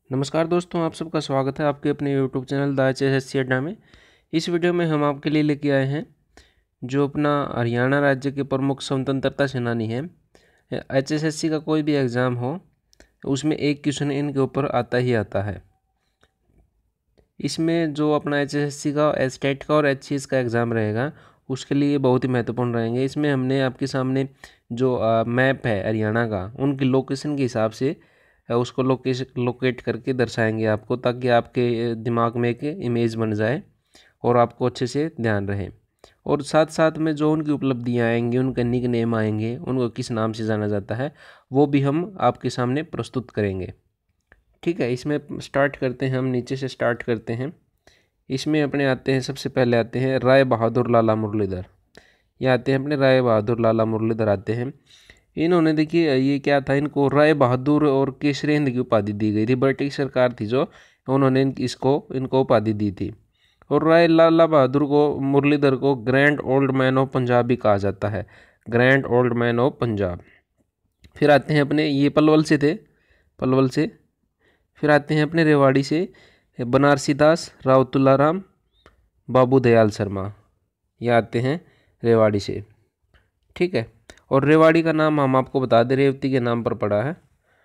नमस्कार दोस्तों, आप सबका स्वागत है आपके अपने यूट्यूब चैनल द HSSC अड्डा में। इस वीडियो में हम आपके लिए लेके आए हैं जो अपना हरियाणा राज्य के प्रमुख स्वतंत्रता सेनानी हैं। HSSC का कोई भी एग्ज़ाम हो उसमें एक क्वेश्चन इनके ऊपर आता ही आता है। इसमें जो अपना HSSC का स्टेट का और HCS का एग्ज़ाम रहेगा उसके लिए बहुत ही महत्वपूर्ण रहेंगे। इसमें हमने आपके सामने जो मैप है हरियाणा का उनकी लोकेशन के हिसाब से उसको लोकेट करके दर्शाएंगे आपको, ताकि आपके दिमाग में एक इमेज बन जाए और आपको अच्छे से ध्यान रहे। और साथ साथ में जो उनकी उपलब्धियाँ आएंगी, उनका निक नेम आएंगे, उनको किस नाम से जाना जाता है, वो भी हम आपके सामने प्रस्तुत करेंगे। ठीक है, इसमें स्टार्ट करते हैं, हम नीचे से स्टार्ट करते हैं। इसमें अपने आते हैं, सबसे पहले आते हैं राय बहादुर लाला मुरलीधर। ये आते हैं अपने राय बहादुर लाला मुरलीधर आते हैं। इन्होंने देखिए ये क्या था, इनको राय बहादुर और केशरेंद्र की उपाधि दी गई थी। ब्रिटिश सरकार थी जो, उन्होंने इनको उपाधि दी थी। और राय लाला बहादुर को मुरलीधर को grand old man of Punjab भी कहा जाता है, grand old man of Punjab. फिर आते हैं अपने, ये पलवल से थे, पलवल से। फिर आते हैं अपने रेवाड़ी से, बनारसी दास, राव तुलाराम, बाबू दयाल शर्मा। ये आते हैं रेवाड़ी से। ठीक है, और रेवाड़ी का नाम हम आपको बता दें, रेवती के नाम पर पड़ा है।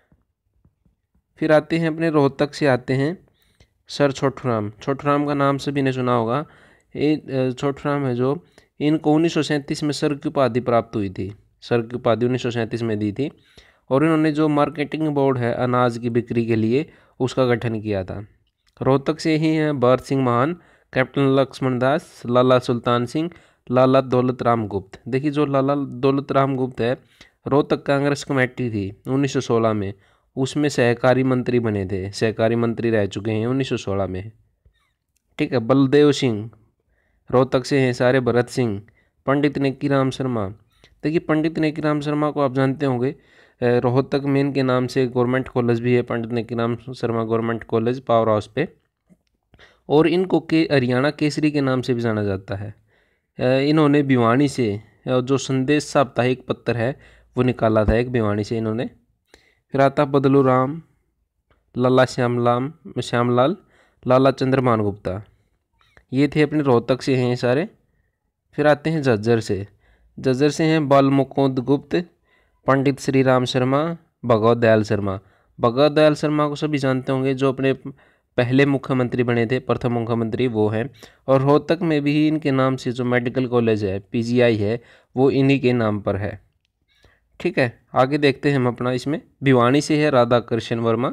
फिर आते हैं अपने रोहतक से, आते हैं सर छोटूराम। छोटूराम का नाम सभी ने सुना होगा। ये छोटूराम है जो, इनको 1937 में सर की उपाधि प्राप्त हुई थी। सर की उपाधि 1937 में दी थी। और इन्होंने जो मार्केटिंग बोर्ड है अनाज की बिक्री के लिए, उसका गठन किया था। रोहतक से ही हैं भरत सिंह मान, कैप्टन लक्ष्मण दास, लाला सुल्तान सिंह, लाला दौलत राम गुप्त। देखिए जो लाला दौलत राम गुप्त है, रोहतक कांग्रेस कमेटी थी 1916 में, उसमें सहकारी मंत्री बने थे, सहकारी मंत्री रह चुके हैं 1916 में। ठीक है, बलदेव सिंह रोहतक से हैं सारे, भरत सिंह, पंडित नेकीराम शर्मा। देखिए पंडित नेकीराम शर्मा को आप जानते होंगे, रोहतक में इनके नाम से गवर्नमेंट कॉलेज भी है, Pandit Nekiram Sharma government college power house पे। और इनको हरियाणा केसरी के नाम से भी जाना जाता है। इन्होंने भिवानी से जो संदेश साप्ताहिक पत्र है वो निकाला था, एक भिवानी से इन्होंने। फिर आता बदलू राम, लाला श्यामलाल, लाला चंद्रमान गुप्ता। ये थे अपने रोहतक से हैं सारे। फिर आते हैं झज्जर से, झज्जर से हैं बाल मुकुंद गुप्त, पंडित श्री राम शर्मा, भगवत दयाल शर्मा। भगवत दयाल शर्मा को सभी जानते होंगे, जो अपने पहले मुख्यमंत्री बने थे, प्रथम मुख्यमंत्री वो हैं। और रोहतक में भी इनके नाम से जो मेडिकल कॉलेज है, PGI है, वो इन्हीं के नाम पर है। ठीक है, आगे देखते हैं हम अपना। इसमें भिवानी से है राधा कृष्ण वर्मा।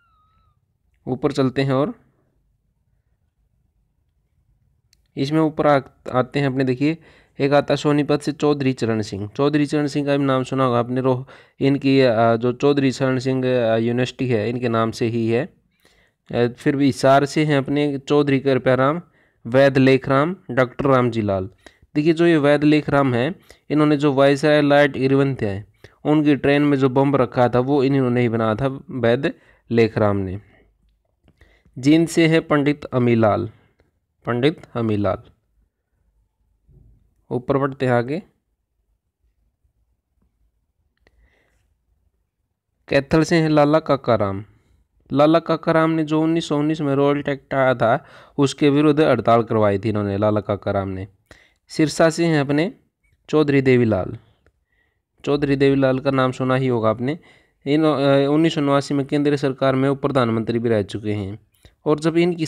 ऊपर चलते हैं और इसमें ऊपर आते हैं अपने। देखिए एक आता सोनीपत से चौधरी चरण सिंह। चौधरी चरण सिंह का भी नाम सुना होगा आपने। इनकी जो चौधरी चरण सिंह यूनिवर्सिटी है इनके नाम से ही है। फिर भी हिसार से हैं अपने चौधरी कृपाराम, वैद लेखराम, डॉक्टर रामजी लाल। देखिए जो ये वैद लेखराम है, इन्होंने जो वायसराय लॉर्ड इरविन थे, उनकी ट्रेन में जो बम रखा था वो इन्होंने ही बनाया था, वैद लेखराम ने। जींद से है पंडित अमीलाल, पंडित अमीलाल। ऊपर बढ़ते हैं आगे। कैथल से है लाला काकाराम। लाला काकाराम ने जो 1919 में रोयल एक्ट आया था उसके विरुद्ध हड़ताल करवाई थी इन्होंने, लाला काकाराम ने। सिरसा से हैं अपने चौधरी देवीलाल। चौधरी देवीलाल का नाम सुना ही होगा आपने। इन 1989 में केंद्र सरकार में प्रधानमंत्री भी रह चुके हैं। और जब इनकी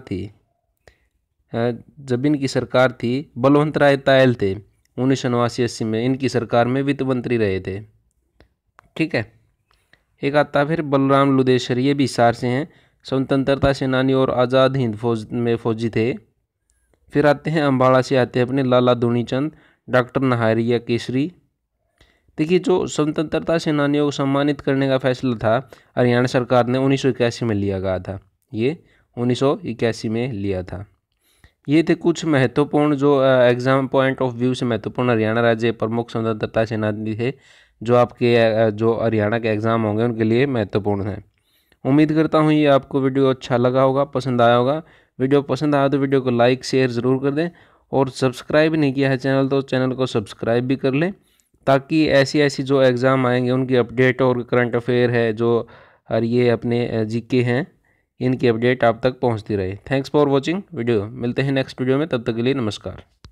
सरकार थी, बलवंत राय तायल थे 1989-80 में, इनकी सरकार में वित्त मंत्री रहे थे। ठीक है, एक आता फिर बलराम लुदेश्वर। ये भी हिसार से हैं, स्वतंत्रता सेनानी और आज़ाद हिंद फौज में फौजी थे। फिर आते हैं अम्बाड़ा से, आते हैं अपने लाला दुनीचंद, डॉक्टर नहारिया केसरी। देखिए जो स्वतंत्रता सेनानियों को सम्मानित करने का फैसला था हरियाणा सरकार ने 1981 में लिया गया था, ये 1981 में लिया था। ये थे कुछ महत्वपूर्ण जो एग्ज़ाम पॉइंट ऑफ व्यू से महत्वपूर्ण हरियाणा राज्य प्रमुख स्वतंत्रता सेनानी थे, जो आपके जो हरियाणा के एग्ज़ाम होंगे उनके लिए महत्वपूर्ण है। उम्मीद करता हूँ ये आपको वीडियो अच्छा लगा होगा, पसंद आया होगा। वीडियो पसंद आया तो वीडियो को लाइक शेयर ज़रूर कर दें, और सब्सक्राइब नहीं किया है चैनल तो चैनल को सब्सक्राइब भी कर लें, ताकि ऐसी जो एग्ज़ाम आएंगे उनकी अपडेट और करंट अफेयर है जो, और ये अपने GK हैं, इनकी अपडेट आप तक पहुंचती रहे। Thanks for watching video. मिलते हैं नेक्स्ट वीडियो में, तब तक के लिए नमस्कार।